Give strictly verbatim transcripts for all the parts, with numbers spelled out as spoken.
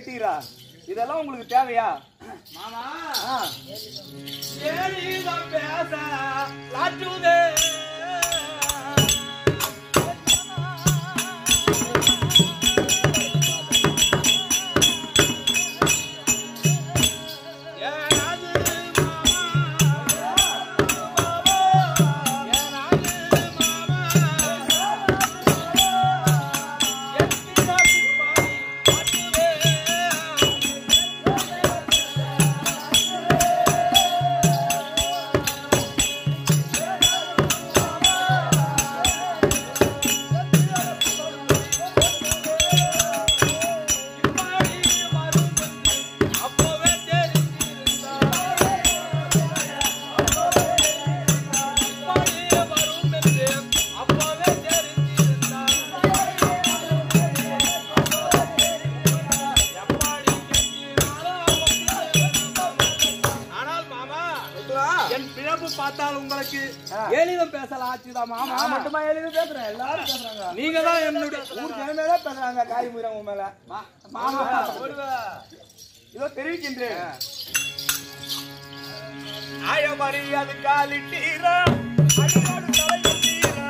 கட்டிக்கிறா, இதெல்லாம் உங்களுக்கு தேவையா மாமா? ஏழிதான் பேச லாச்சுதே எளிதம் பேசலாம் ஆச்சுதான் மாமா. மட்டுமா எளிதம் பேசுறேன், எல்லாரும் பேசுறாங்க. நீங்க தான் என்னுடைய ஊர் ஜனமே பேசுறாங்க காய் முயறவங்க மேல. மாமா இதோ தெரிவிக்கின்றேன். ஆயமறி அது காலிட்டீரா அடியோடு தலையிட்டீரா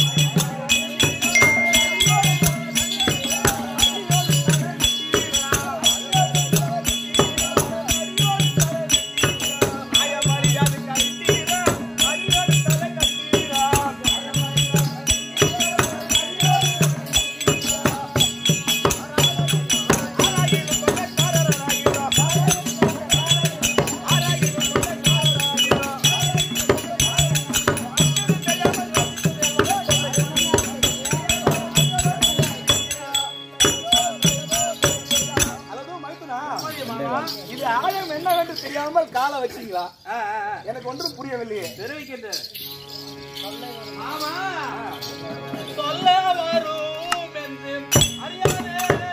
இது ஆயம் என்னவென்று தெரியாமல் காலை வச்சீங்களா? எனக்கு ஒன்றும் புரியவில்லையே. தெரிவிக்கின்றேன் மாமா. சொல்ல வரும் என்று அறியாதே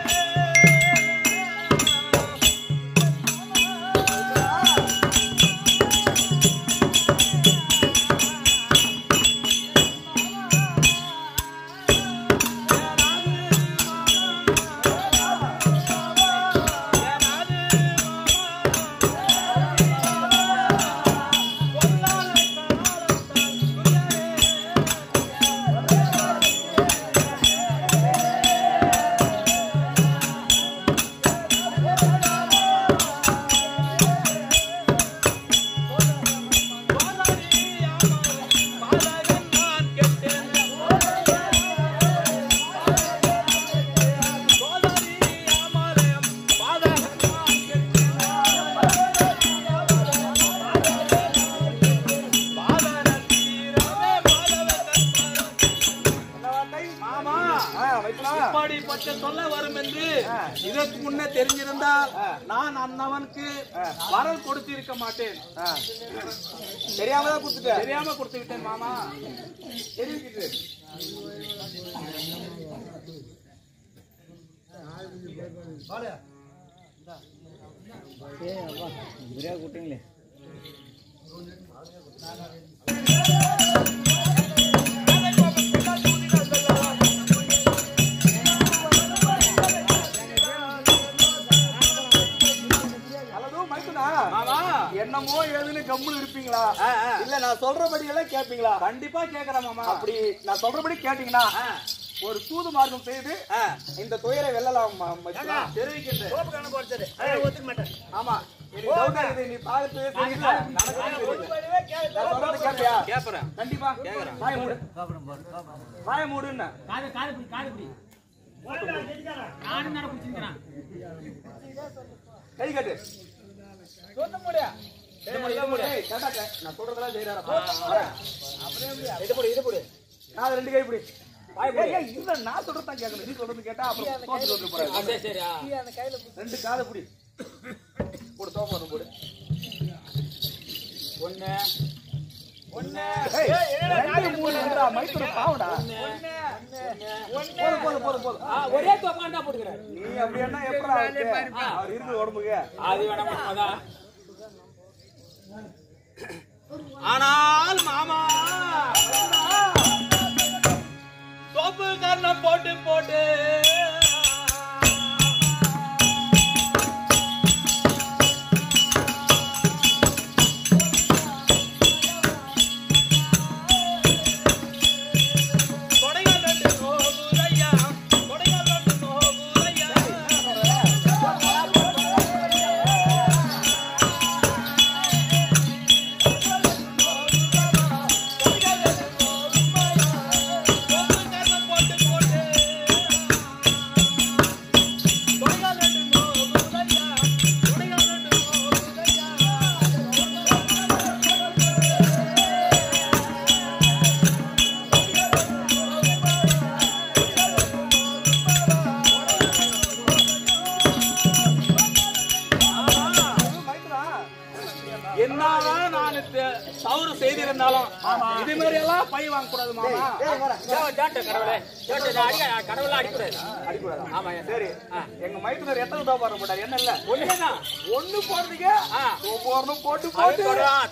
சொல்ல வரும் என்று இதற்கு முன்னே தெரிஞ்சிருந்தால் நான் அண்ணவனுக்கு வரல் கொடுத்திருக்க மாட்டேன். தெரியாம தான் கொடுத்துட்டேன். தெரியாம கொடுத்து விட்டேன் மாமா. தெரிவிக்கிட்டு கூட்டிங்களே என்னமோ ஏதுன்னு கம்முன்னு இருப்பீங்களா? இல்ல நான் சொல்றபடி எல்லாம் கேட்பீங்களா? கண்டிப்பா கேக்குறேன் மாமா. அப்படி நான் சொல்றபடி கேட்டீங்கன்னா ஒரு தூது மார்க்கம் செய்து இந்த துயரை வெல்லலாம். தெரிவிக்கின்றேன். ஆமா, நீ பார்த்து கேட்பறேன். கண்டிப்பா வாய மூடு, வாய மூடுன்னு கை கட்டு. நான் சொல்றதெல்லாம் செய்யறாரு. ரெண்டு கை பிடி. நான் சொல்றதான் கேட்கணும். நீ சொல்றது கேட்டா அப்புறம் ரெண்டு காதை பிடி. போடு, தோப்பு போடு. ஒண்ணு ஒண்ணு மைசூர் பாவடா. போதும் போதும் போதும். ஒரே தோப்பாண்டா போட்டுக்கிற நீ. அப்படி என்ன எப்படி அவர் இருக்கு உடம்புக்கு அது வேணாம். ஆனால் மாமா தோப்பு கண்ணம் போட்டு போட்டு என்னதான் நான் தவறு செய்திருந்தாலும் இது மாதிரி எல்லாம் பை வாங்க கூடாது மாமா. கடவுளே கடவுளை அடிக்கூடாது அடிக்கூடாது. ஆமா சரி, எங்க மைத்துனர் எத்தனை தோப்பாரம் போட்டார்? என்ன இல்ல ஒண்ணுதான் ஒண்ணு போறதுக்கு ஒவ்வொன்னும் போட்டு போட்டு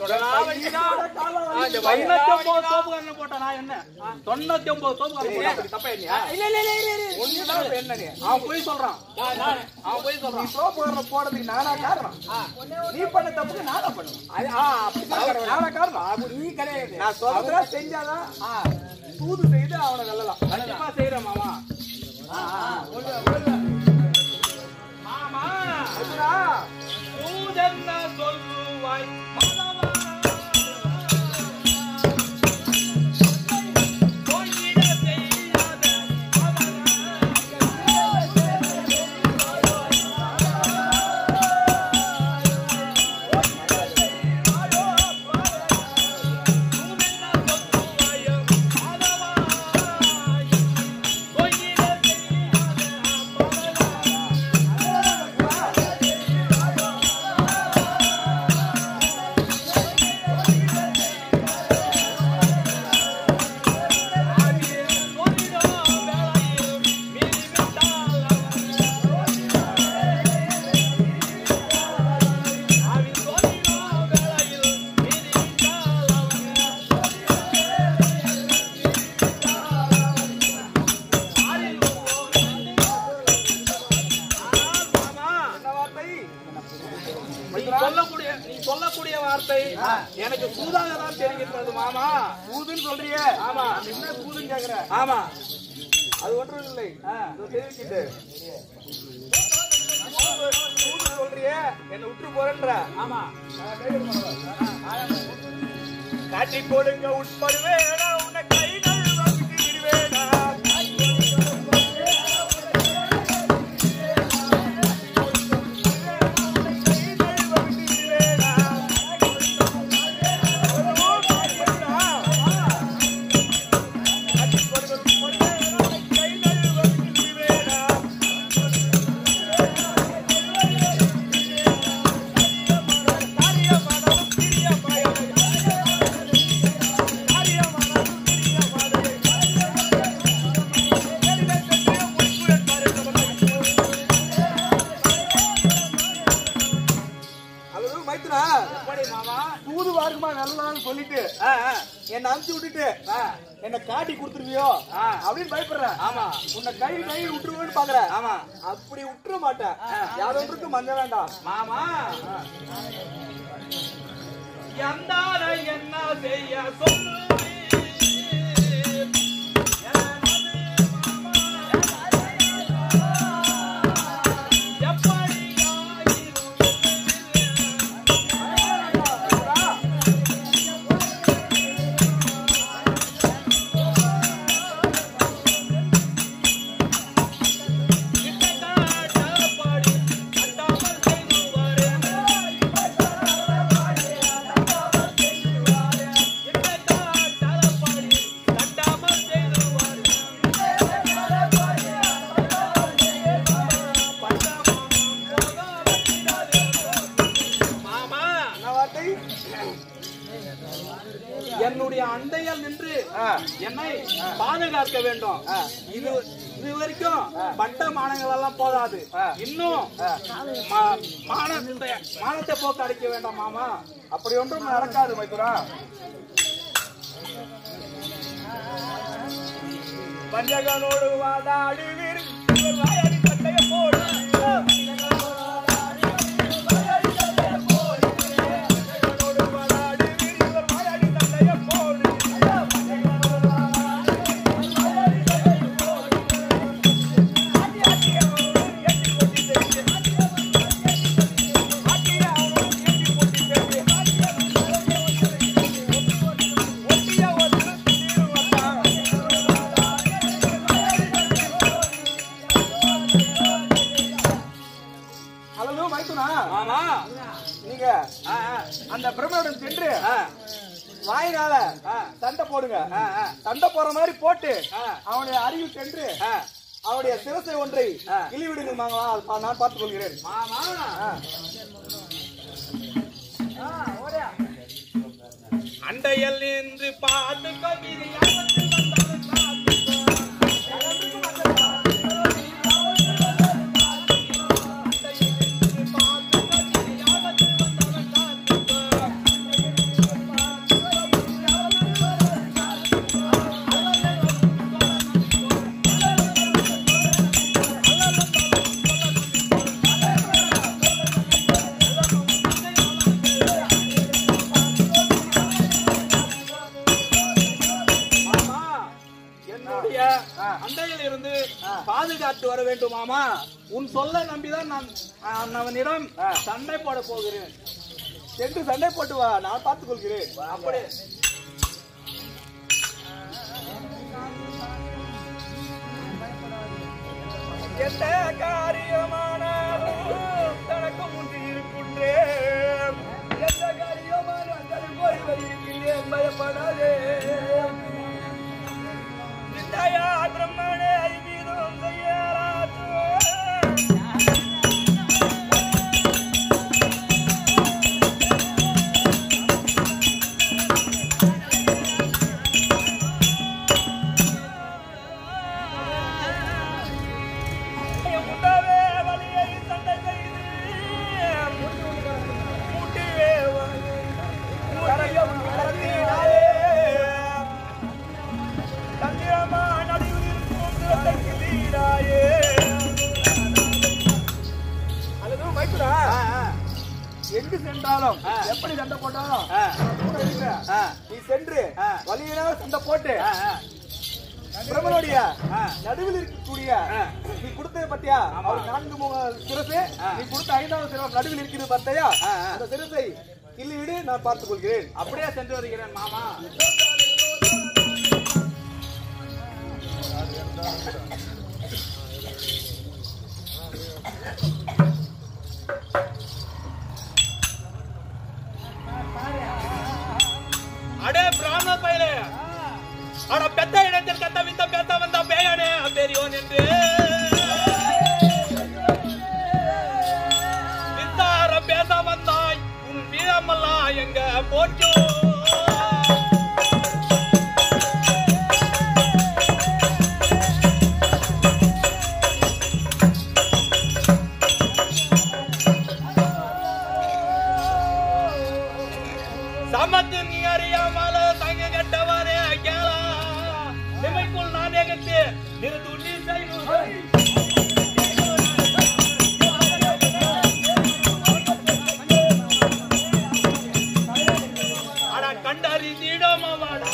போட்டா நான் என்ன தொண்ணூத்தி ஒன்பது தோப்பு தப்பா இல்லையா? ஒண்ணுதான் என்ன அவன் போய் சொல்றான். அவன் போய் சொல்றான் தோப்பு போடுறதுக்கு நானா காரணம்? நீ பண்ண தப்புக்கு நானா பண்ணுவேன். நானா காரணம்? நீ கிடையாது. நான் சொல்றதா செஞ்சாதான் தூது செய்து அவனை வெல்லலாம். கண்டிப்பா செய்யறேன் மாமா. மாமா அதுடா தூதென்ன சொல்லுவாய் மாதவா போயிட செய்யாத சொல்லக்கூடிய வார்த்தை எனக்கு சூதாக தான் தெரிகிறது மாமா. பூதுன்னு சொல்றியே? ஆமா. என்ன பூதுன்னு கேக்குற? ஆமா, அது ஒன்றும் இல்லை. தெரிவிக்கிட்டு பூது சொல்றியே, என்ன விட்டு போறன்ற. ஆமா. காட்டி கொடுங்க உட்படுவேனா உன்னை கைகள் வகுத்து விடுவேனா? தூது வாருமா நல்லான்னு சொல்லிட்டு என்ன அனுப்பிச்சு விட்டுட்டு என்ன காட்டி கொடுத்துருவியோ அப்படின்னு பயப்படுறேன். ஆமா. உன்னை கை கை விட்டுருவேன்னு பாக்குறேன். ஆமா. அப்படி விட்டுற மாட்டேன். யாரும் மஞ்ச வேண்டாம் மாமா. எந்தார என்ன செய்ய சொல்லுவே என்னுடைய அண்டையால் நின்று என்னை பாதுகாக்க வேண்டும். இது இது வரைக்கும் பட்ட மானங்கள் எல்லாம் போதாது, இன்னும் மானத்தை மானத்தை போக்கு அடிக்க வேண்டாம் மாமா. அப்படி ஒன்றும் நடக்காது மைத்துரா. பஞ்சகனோடு வாதாடுவீர் சட்டைய போடு நீங்க அந்த பிரம்மனுடன் சென்று வாயினால சண்டை போடுங்க. சண்டை போற மாதிரி போட்டு அவனுடைய அருகில் சென்று அவனுடைய சிரசை ஒன்றை கிளிவிடுங்க. நான் பார்த்துக் கொள்கிறேன். அண்டையில் நின்று பார்த்து கவிதை அண்டையில் இருந்து பாதுகாத்து வர வேண்டும் மாமா. உன் சொல்ல நம்பிதான் நான் அவனிடம் சண்டை போட போகிறேன். சென்று சண்டை போட்டு வா, நான் பார்த்துக் கொள்கிறேன். அப்படி எந்த காரியமானாலும் தனக்கு முந்தி இருக்கின்றேன். எந்த காரியமானாலும் போய் வருகின்றேன், பயப்படாதே. வித்யா பிரம்மணே அறிவீரும் செய்யராது. எங்கு சென்றாலும் எப்படி சண்டை போட்டாலும் நீ சென்று வலியினால சண்டை போட்டு பிரம்மனுடைய நடுவில் இருக்கக்கூடிய நீ கொடுத்தது பத்தியா அவர் நான்கு சிறப்பு நீ கொடுத்த ஐந்தாவது சிறப்பு நடுவில் இருக்கிறது பார்த்தையா அந்த சிறப்பை கிள்ளிவிடு, நான் பார்த்துக் கொள்கிறேன். அப்படியே சென்று வருகிறேன் மாமா. அடே பிராமண பையலே, அட பெத்த இடத்தில் கத்த வித்த பெத்த வந்த பேயனே பெரியோன் என்று வித்தார பேச வந்தாய். உன் வீரமெல்லாம் எங்க போச்சோ? சமத்து நீ அறியாமல தங்க கட்டவரே கேளா. நிமைக்குள் நானே கட்டு நிறுத்துள்ளி செய்வோம். அட கண்டறி தீடமாவாடா.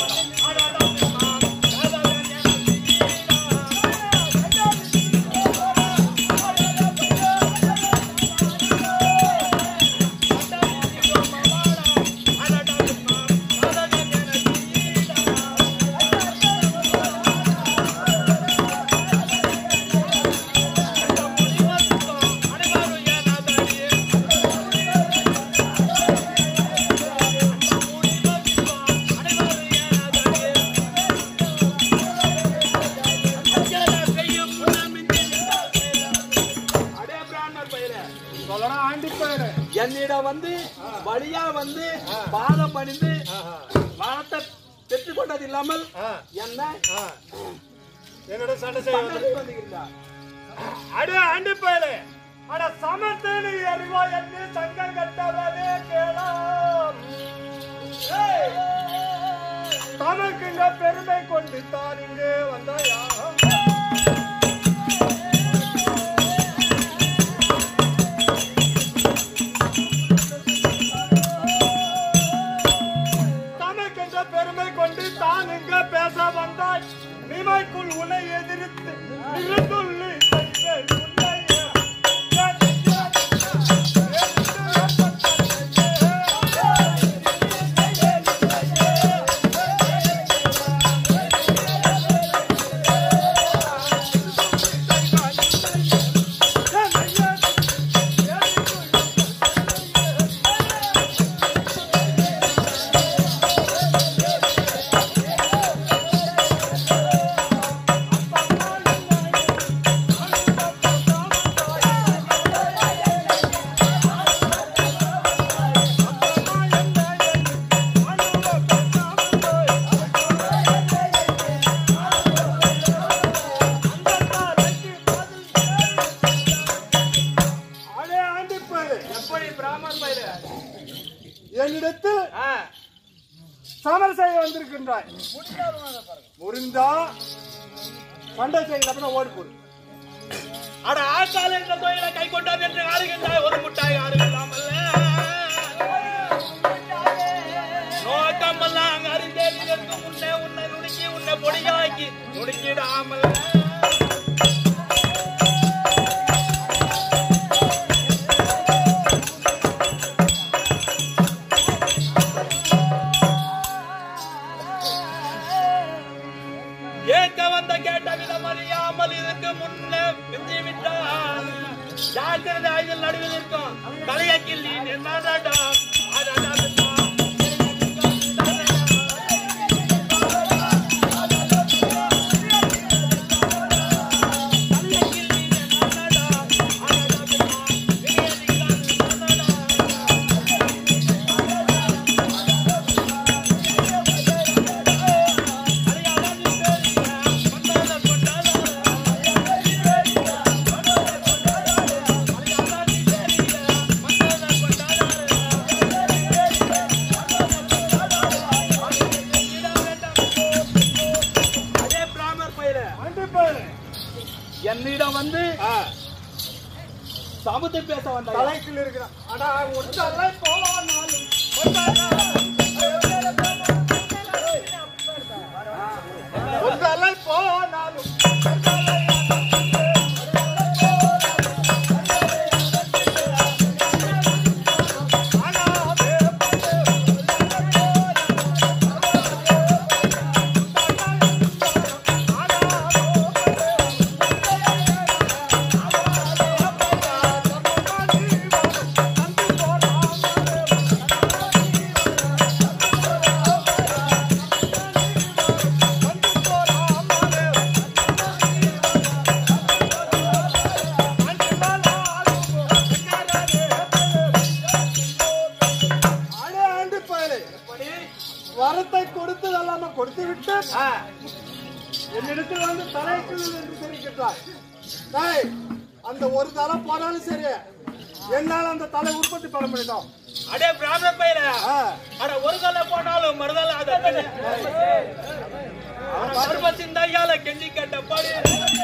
என்னிடம் வந்து வழியா வந்து பாதம் பணிந்து வானத்தை பெற்றுக் கொண்டது இல்லாமல் என்ன என்னோட சண்டை செய்ய அடு ஆண்டு போயிடு. அட சமத்தனி அறிவா என்று சங்கம் கட்டவனே கேளாம். தனக்கு இங்க பெருமை கொண்டு தான் இங்கு வந்தாயா? பெருமை கொண்டு தான் இங்க பேச வந்தாய். நிமைக்குள் உன்னை எதிர்த்து நிறுத்துள்ளி சமர் செய்ய வந்திருக்கின்றாய். முடிந்தா சண்டை செய்யல ஓடி போடு. அட ஆத்தால இந்த கோயிலை கை கொண்டாது என்று ஆடுகின்றாய். ஒரு முட்டாய் ஆடுகளாமல்ல நோக்கமெல்லாம் அங்க அறிந்தேன். இதற்கு முன்னே உன்னை நுணுக்கி உன்னை பொடியாக்கி நுணுக்கிடாமல் ஏற்க வந்த கேட்ட விதம் அறியாமல் இதற்கு முன்னே பிந்தி விட்டான். ஜாக்கிரதை ஐதில் நடுவில் இருக்கும் தலைய கிள்ளி நின்னாடா. என்னிடம் வந்து சமுத்து பேச வந்த தலைக்குள் இருக்கிறான். ஆனா ஒன்றல்ல போனாலும் ஒன்றல்ல போனாலும் வரத்தை கொடுத்து அல்லாம கொடுத்து விட்டு என்னிடத்தில் வந்து தலைக்குள் என்று தெரிவிக்கிறாய். அந்த ஒரு தலை போனாலும் சரி, என்னால் அந்த தலை உற்பத்தி பண்ண முடியும். அடே பிராமண பையல, அட ஒரு தலை போனாலும் மறுதலை அதை சர்வத்தின் தையால கெஞ்சி கேட்ட பாடு.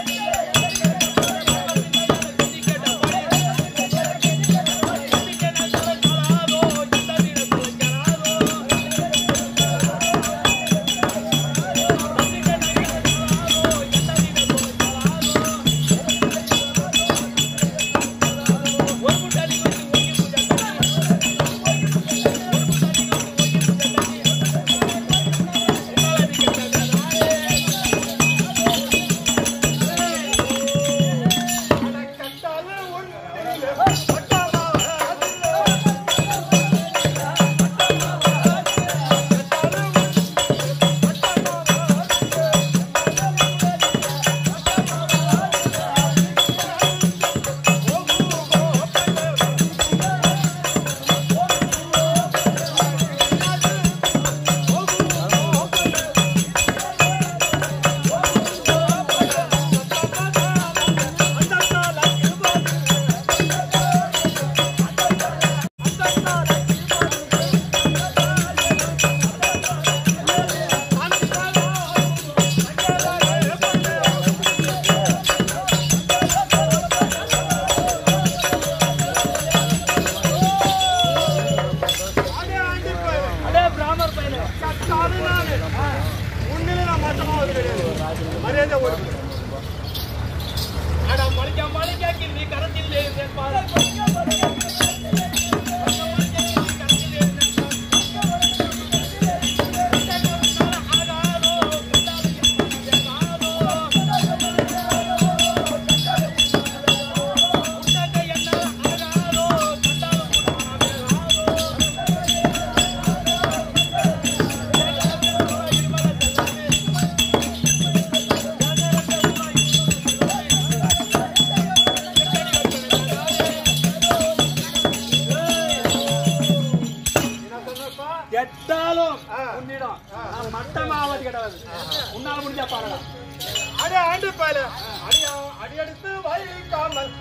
மட்டமாவது கிடையாது. உன்னால முடிஞ்சா பாருங்க. அடி ஆண்டு பாரு அடி அடி எடுத்து வைக்காமல்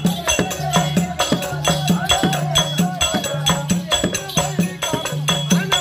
அட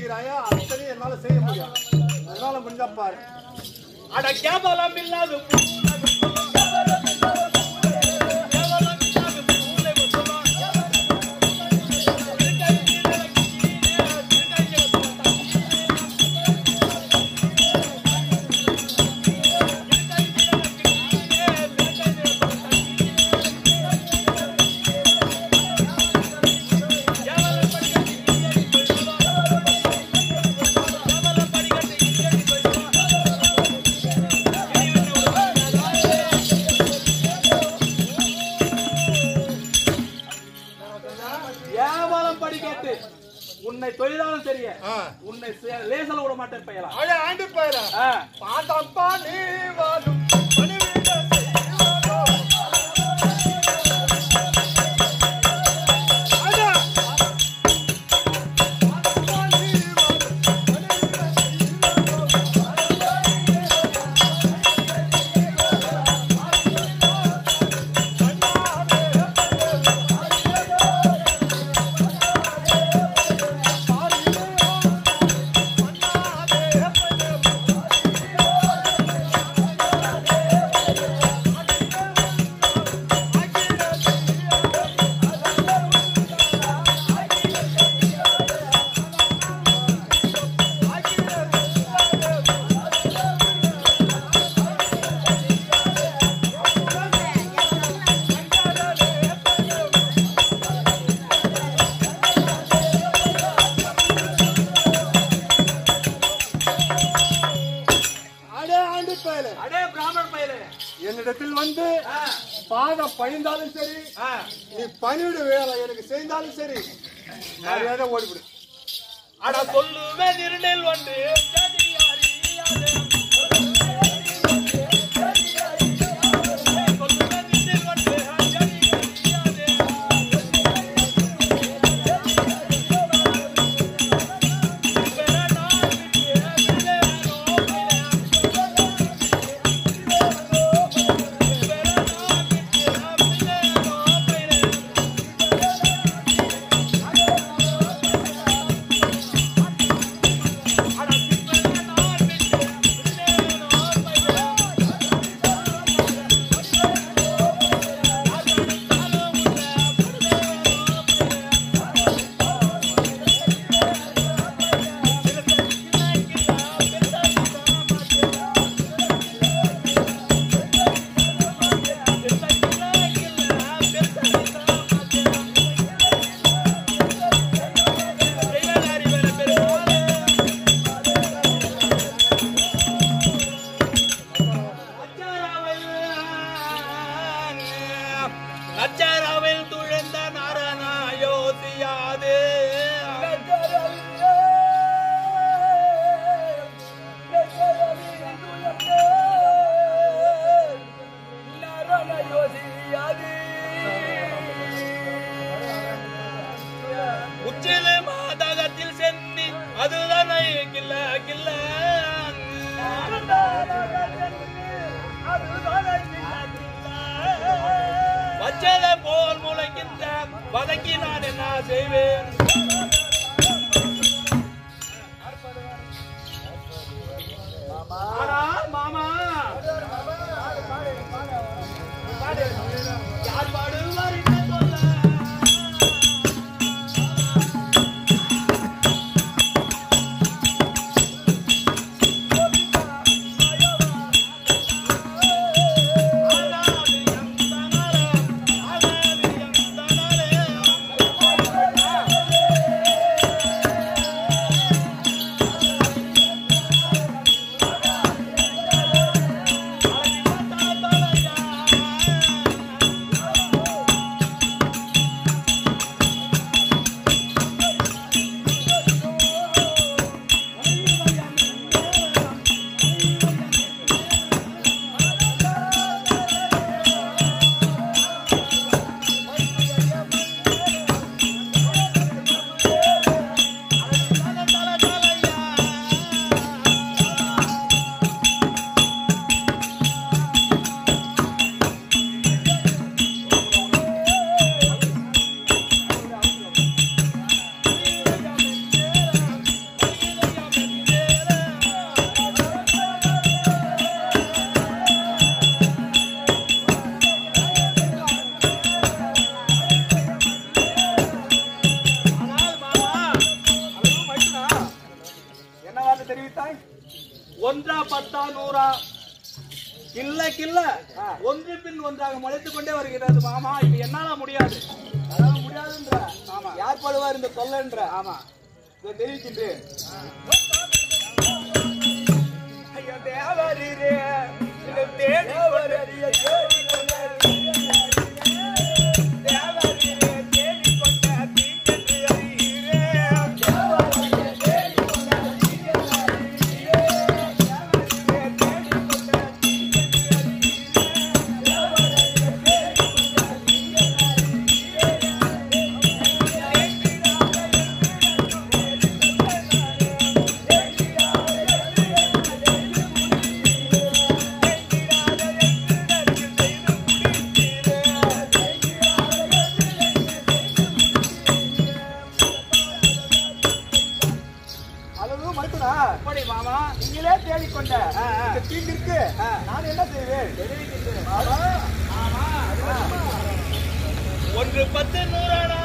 செய்கிறாயோ அத்தனை என்னால செய்ய முடியும். அதனால முடிஞ்சா பாரு. அட கேவலம் இல்லாத உன்னை தொழிலாளம் தெரிய உன்னை லேசல விட மாட்டேன் பையலா அட ஆண்டு பையலா பாதப்பா நீ வாடும் என்னிடத்தில் வந்து பாதம் பணிந்தாலும் சரி, நீ பணிவிட வேலை எனக்கு செய்தாலும் சரி, மரியாதை ஓடிவிடு. அட சொல்லுவே திருநெல் வந்து நச்சரவில் துழந்த நரநாயோசியாது உச்சில மாதகத்தில் சென்னி அதுதானே கில்ல கில்ல வச்சதை போல் முளைக்கின்ற வதக்கி நான் என்ன செய்வேன்? மாமா யார் பாடுவார் என்ன சொல்ல என்ன வார்த்தை தெரிவித்தாய்? ஒன்றா பத்தா நூறா இல்ல கில்ல ஒன்று பின் ஒன்றாக முளைத்துக் கொண்டே வருகிறது மாமா. இது என்னால முடியாது. அதாவது முடியாதுன்ற. ஆமா. யார் படுவார் இந்த தொல்லைன்ற? ஆமா. இதை தெரிவிக்கின்றேன். ஐயா தேவரீரே இதை தேடி கொண்டறிய தேடி கொண்டறிய தேவரீரே தேடி கொண்ட தீங்கென்று அறியீரே தேவரீரே தேடி கொண்ட தீங்கென்று அறியீரே தேவரீரே தேடி கொண்ட தீங்கென்று அறியீரே தேவரீரே தேடி கொண்ட எப்படி மாமா நீங்களே தேடிக்கொண்ட இந்த தீங்கிற்கு நான் என்ன செய்வேன்? தெரிவிக்கின்றேன். ஒன்று பத்து நூறானா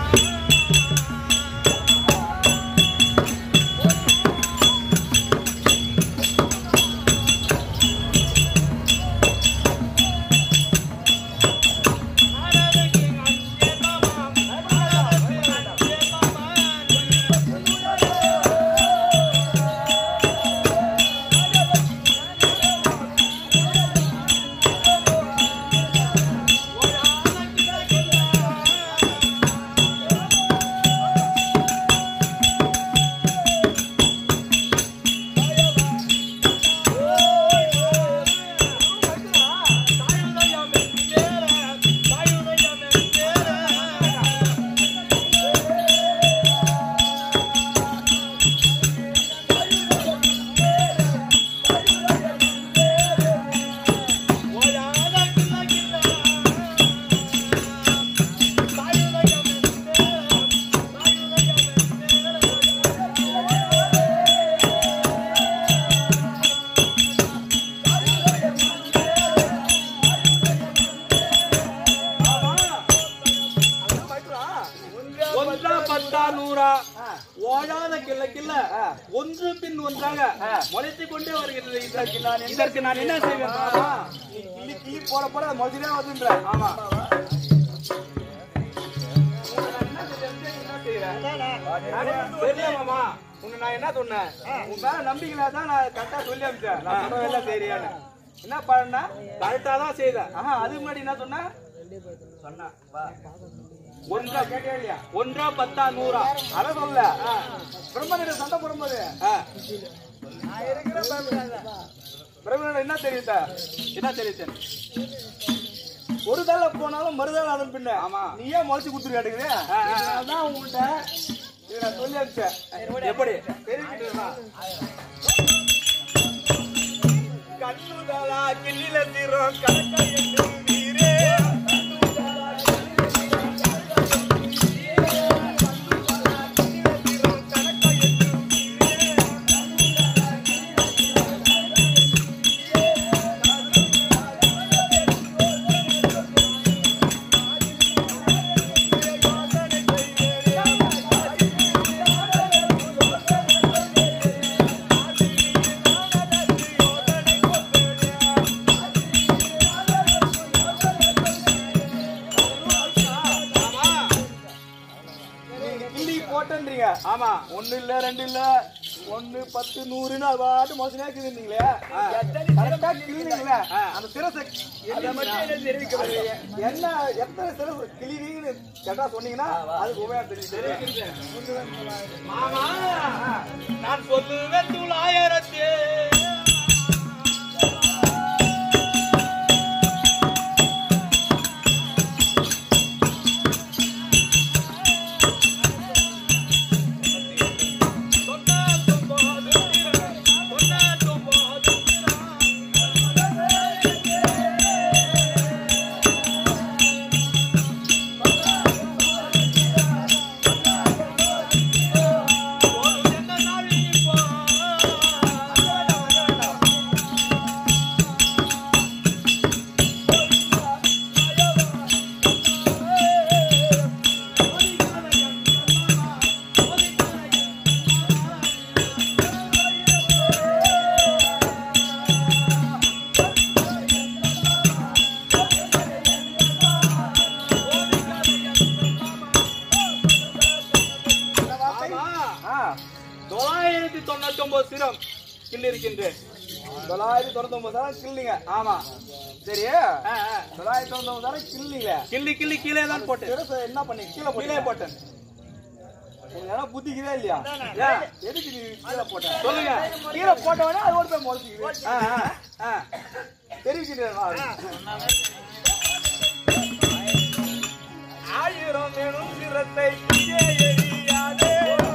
ஓடாத கிள்ள கிள்ள ஒன்று பின் ஒன்றாக முளைத்துக் கொண்டே வருகிறது. இதற்கு நான் இதற்கு நான் என்ன செய்வேன்? கிளி கிளி போட போட மொழிதான் வருதுன்ற. ஆமா. தெரியாமாமா உன்னை நான் என்ன சொன்னேன்? உன் மேல நம்பிக்கையில தான் நான் கரெக்டா சொல்லி அனுப்பிச்சேன். நான் சொல்றதெல்லாம் தெரியான்னு என்ன பண்ணா கரெக்டா தான் செய்தேன். ஆஹா அதுக்கு முன்னாடி என்ன சொன்ன? சொன்னா ஒன்றா கேட்டே இல்லையா? ஒன்றா பத்தா நூறா அத சொல்ல பிரம்மனிட சண்டை போடும்போது பிரம்மனிட என்ன தெரியுத? என்ன தெரியுது? ஒரு தலை போனாலும் மறுதலை அதன் பின்ன. ஆமா. நீ ஏன் முளைச்சு குடுத்துரு கேட்டுக்குது? அதான் உங்கள்கிட்ட இதை நான் சொல்லி அனுப்பிச்சேன். எப்படி தெரிவிக்கிட்டா கண்ணுதலா கிள்ளில தீரும் கணக்கா என்று நீரே ஆமா. ஒண்ணு இல்ல ரெண்டு இல்ல ஒன்னு பத்து நூறுன்னு அது பாட்டு மோசமா இருக்குதுங்களே. கரெக்டா கிளீனிங்களே அந்த சிரசை என்ன எத்தனை சிரசு கிளீனிங்னு கேட்டா சொன்னீங்கன்னா அதுக்கு உபயோகம் தெரியும். மாமா நான் சொல்லுவேன் தொள்ளாயிரத்தி ஒரு தொள்ளாயிரத்தி தொண்ணூத்தி ஒன்பது சிரம் கிள்ளி இருக்கின்றேன். தொள்ளாயிரத்தி தொண்ணூத்தி ஒன்பது தரம் கிள்ளிங்க. ஆமா சரி, தொள்ளாயிரத்தி தொண்ணூத்தி ஒன்பது தரம் கிள்ளிங்க. கிள்ளி கிள்ளி கீழே தான் போட்டேன். என்ன பண்ணி கீழே கீழே போட்டேன். உங்களுக்கு புத்திக்குதே இல்லையா? எதுக்கு நீ கீழே போட்ட சொல்லுங்க. கீழே போட்டவனே அது ஒரு போய் முளைச்சிக்குது. தெரிவிக்கிறேன். ஆயிரம் வேணும் சிரத்தை எரியாதே.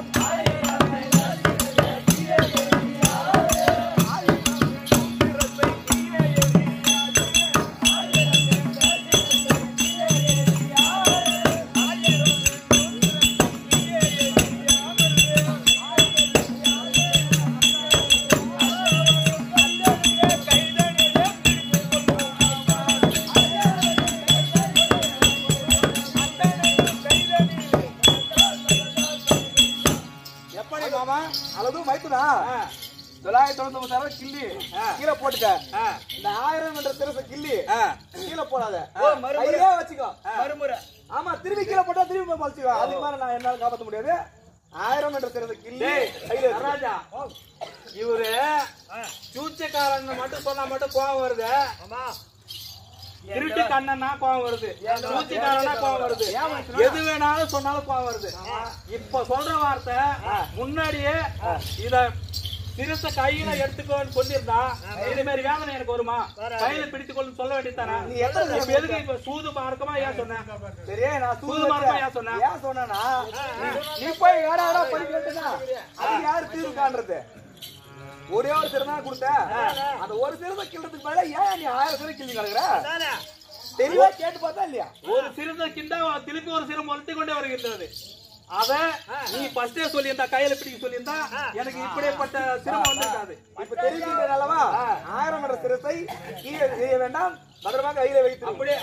தொள்ளாயிரத்தி தொண்ணூத்தி ஒன்பது தரம் கிள்ளி கீழே போட்டுக்க. இந்த ஆயிரம் என்ற திரச கிள்ளி கீழே போடாத, கையிலே வச்சுக்கோ. மறுமுறை ஆமா, திரும்பி கீழே போட்டா திரும்பி பழிச்சுக்கோ. அதுக்கு மேல நான் என்னால காப்பாற்ற முடியாது. ஆயிரம் என்ற திரச கிள்ளி ராஜா. இவரு சூச்சக்காரன் மட்டும் சொன்னா மட்டும் கோவம் வருது. திருட்டு கண்ணனா கோவம் வருது, சூழ்ச்சிக்காரனா கோவம் வருது, எது வேணாலும் சொன்னாலும் கோவம் வருது. இப்ப சொல்ற வார்த்தை முன்னாடியே இத திருத்த கையில எடுத்துக்கோன்னு சொல்லியிருந்தா இது மாதிரி வேதனை எனக்கு வருமா? கையில பிடித்துக்கொள்ளு சொல்ல வேண்டியதானே? எதுக்கு இப்ப சூது மார்க்கமா ஏன் சொன்னேன்? சரியா, நான் சூது மார்க்கமா ஏன் சொன்னேன்? ஏன் சொன்னா நீ போய் வேற யாரா படிக்கட்டுனா அது யாரு தீர்வு காண்றது? ஒரே ஒரு சிறதா கொடுத்த அந்த ஒரு சிறத கிள்ளறதுக்கு மேல ஏன் நீ ஆயிரம் சிறு கிள்ளி கிடக்குற? தெளிவா கேட்டு பார்த்தா இல்லையா? ஒரு சிறத கிண்டா திருப்பி ஒரு சிறு மொழித்து கொண்டே வருகின்றது. அத நீ ஃபர்ஸ்டே சொல்லியிருந்தா, கையில பிடிக்க சொல்லியிருந்தா எனக்கு இப்படிப்பட்ட சிரமம் வந்திருக்காது. இப்ப தெரிவிக்கின்ற அளவா ஆயிரம் என்ற சிரத்தை கீழே செய்ய வேண்டாம், பத்திரமாக கையில வைத்து அப்படியே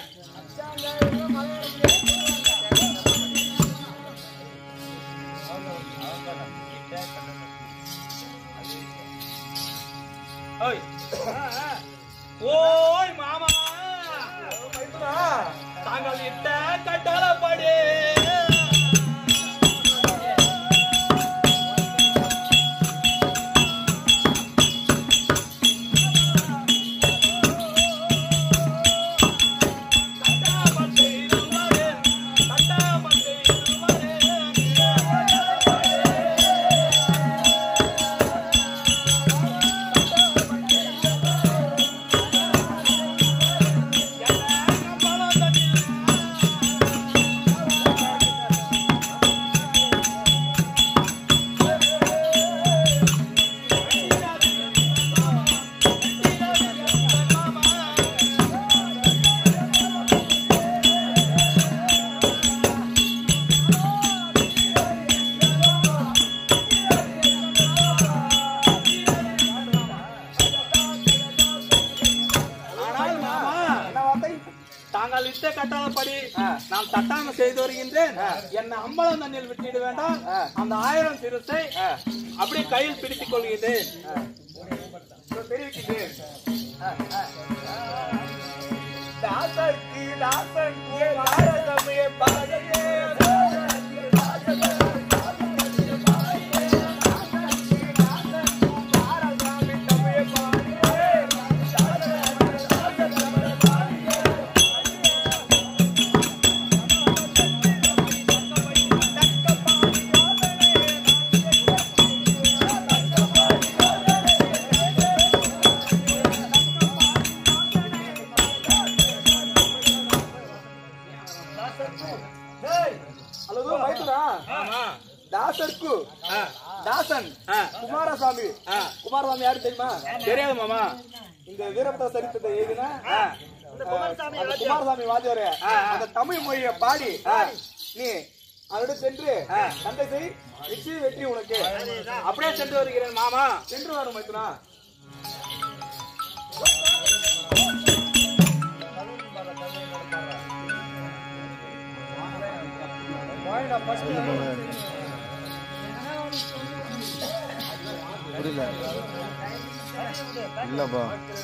ஓய் மாமா, தாங்கள் இட்ட கட்டளப்படி நான் தட்டாம செய்து வருகின்றேன். என்ன அம்பலம் தண்ணியில் விட்டுவிட வேண்டாம். அந்த ஆயிரம் சிறுசை அப்படியே கையில் பிடித்துக் கொள்கின்றேன். தெரிவிக்கின்றேன். தாசர்க்கு தாசன் குமாரசாமி. குமாரசாமி யாரு தெரியுமா? தெரியாது மாமா. இந்த வீரபத்ர சரித்திரத்தை எழுதினா குமாரசாமி வாத்தியாரு அந்த தமிழ் மொழியை பாடி நீ அதோட சென்று சண்டை செய், வெற்றி வெற்றி உனக்கு. அப்படியே சென்று வருகிறேன் மாமா. சென்று வரும் மைத்துனா. புரியல இல்லப்பா.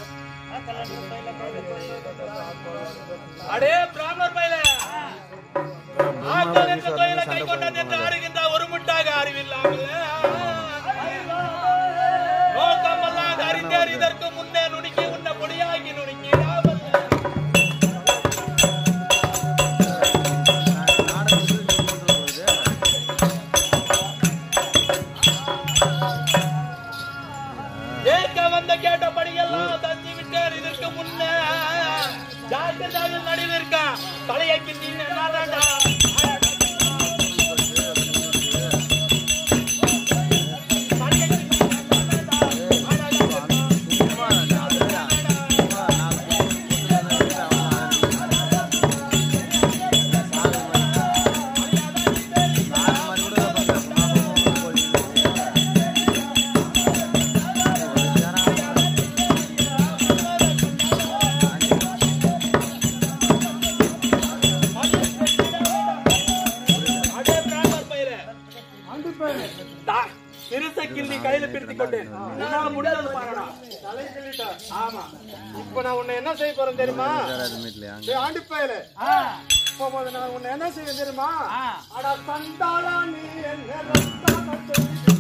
அடே பிராமணர் பையலே, ஆட்கள் என்ற கோயிலை கை கொண்டது என்று ஆடுகின்ற ஒரு முட்டாக அறிவில்லாமல் விட்டார் இதற்கு முன்னே நுணுக்கி உன்ன பொடியாகி நுணுக்கி ஏற்க வந்த கேட்டபடியெல்லாம் தந்தி விட்டார் இதற்கு முன்னே ஜாக்கிரதாக நடுவிற்கா தலையைக்கு நீ என்னடா கிள்ளி கையில பிடித்துக் கொண்டேன். என்னால முடியாது பாருடா. தலை கிள்ளிட்டா. ஆமா. இப்போ நான் உன்னை என்ன செய்ய போறேன் தெரியுமா? டேய் ஆண்டி பயலே. ஆ. இப்போ நான் உன்னை என்ன செய்ய தெரியுமா? அட சண்டாளா நீ என்ன ரத்தம்